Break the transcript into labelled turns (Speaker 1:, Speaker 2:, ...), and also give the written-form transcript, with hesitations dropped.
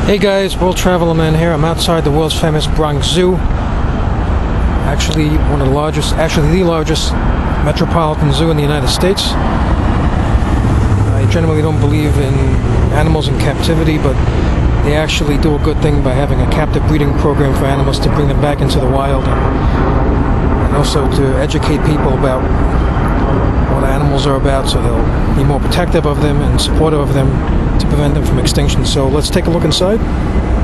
Speaker 1: Hey guys, World Traveler Man here. I'm outside the world's famous Bronx Zoo. Actually, the largest metropolitan zoo in the United States. I generally don't believe in animals in captivity, but they actually do a good thing by having a captive breeding program for animals to bring them back into the wild, and also to educate people about what animals are about, so they'll be more protective of them and supportive of them to prevent them from extinction. So let's take a look inside.